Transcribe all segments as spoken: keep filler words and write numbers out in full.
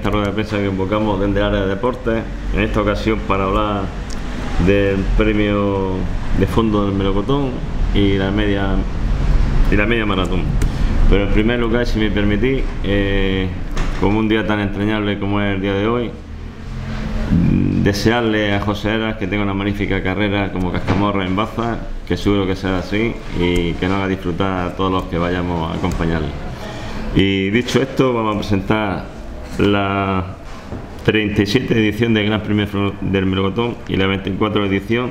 esta rueda de prensa que convocamos desde el área de deportes, en esta ocasión para hablar del premio de fondo del melocotón y la media y la media maratón. Pero en primer lugar, si me permitís, eh, como un día tan entrañable como es el día de hoy, desearle a José Heras que tenga una magnífica carrera como cascamorra en Baza, que seguro que será así, y que nos haga disfrutar a todos los que vayamos a acompañarle. Y dicho esto, vamos a presentar la treinta y siete edición del Gran Premio del Melocotón y la veinticuatro edición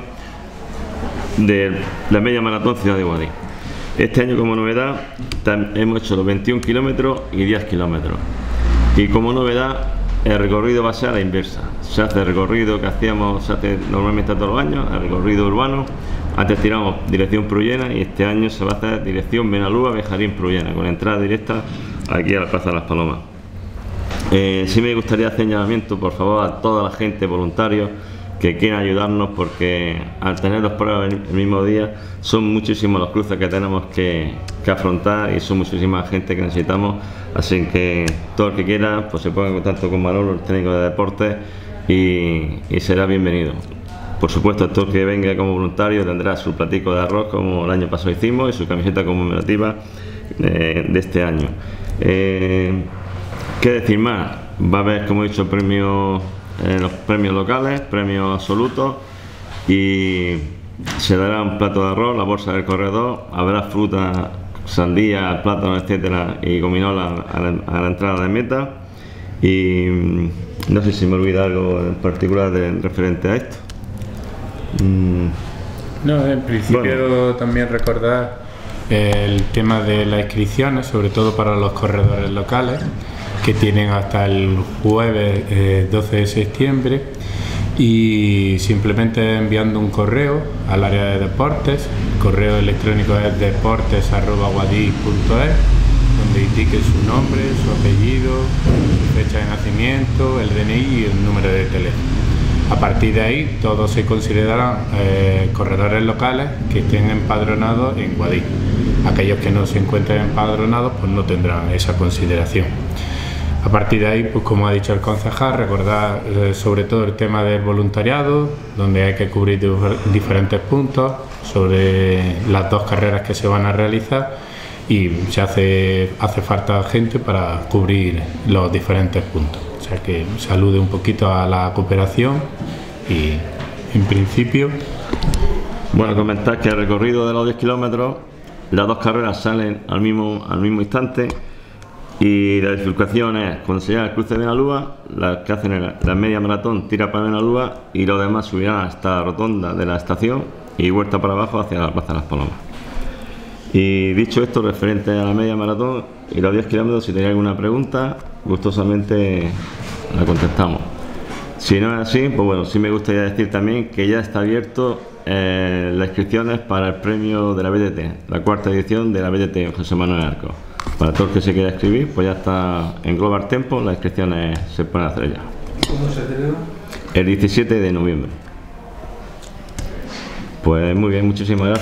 de la Media Maratón Ciudad de Guadix. Este año, como novedad, hemos hecho los veintiún kilómetros y diez kilómetros. Y como novedad, el recorrido va a ser a la inversa. Se hace el recorrido que hacíamos, se hace normalmente todos los años, el recorrido urbano. Antes tiramos dirección Prullena y este año se va a hacer dirección Benalúa, Bejarín, Prullena, con entrada directa aquí a la Plaza de las Palomas. Eh, sí me gustaría hacer llamamiento, por favor, a toda la gente, voluntarios, que quieran ayudarnos, porque al tener dos pruebas el mismo día, son muchísimos los cruces que tenemos que, que afrontar y son muchísima gente que necesitamos. Así que todo el que quiera, pues se ponga en contacto con Manolo, el técnico de deportes, y, y será bienvenido. Por supuesto, todo el que venga como voluntario tendrá su platico de arroz, como el año pasado hicimos, y su camiseta conmemorativa eh, de este año. Eh, ¿Qué decir más? Va a haber, como he dicho, premios, eh, los premios locales, premios absolutos, y se dará un plato de arroz, la bolsa del corredor, habrá fruta, sandía, plátano, etcétera, y gominola a la, a la entrada de meta. Y no sé si me olvida algo en particular de, referente a esto. Mm. No, en principio bueno, también recordar el tema de las inscripciones, sobre todo para los corredores locales, que tienen hasta el jueves eh, doce de septiembre, y simplemente enviando un correo al área de deportes. El correo electrónico es deportes arroba guadix punto es, donde indique su nombre, su apellido, su fecha de nacimiento, el D N I y el número de teléfono. A partir de ahí, todos se considerarán eh, corredores locales que estén empadronados en Guadix. Aquellos que no se encuentren empadronados, pues no tendrán esa consideración. A partir de ahí, pues como ha dicho el concejal, recordar eh, sobre todo el tema del voluntariado, donde hay que cubrir diferentes puntos sobre las dos carreras que se van a realizar, y se hace, hace falta gente para cubrir los diferentes puntos. O sea que se alude un poquito a la cooperación y, en principio... Bueno, comentar que el recorrido de los diez kilómetros, las dos carreras salen al mismo, al mismo instante, y la bifurcación es cuando se llega al cruce de Benalúa, las que hacen la, la media maratón tira para Benalúa, y los demás subirán hasta la rotonda de la estación y vuelta para abajo hacia la Plaza de las Palomas. Y dicho esto, referente a la media maratón y los diez kilómetros, si tenéis alguna pregunta, gustosamente la contestamos. Si no es así, pues bueno, sí me gustaría decir también que ya está abierto eh, las inscripciones para el premio de la B T T, la cuarta edición de la B T T José Manuel Arcos. Para todos los que se quiera escribir, pues ya está en Global Tempo, las inscripciones se pueden hacer ya. ¿Cómo se celebra? El diecisiete de noviembre. Pues muy bien, muchísimas gracias.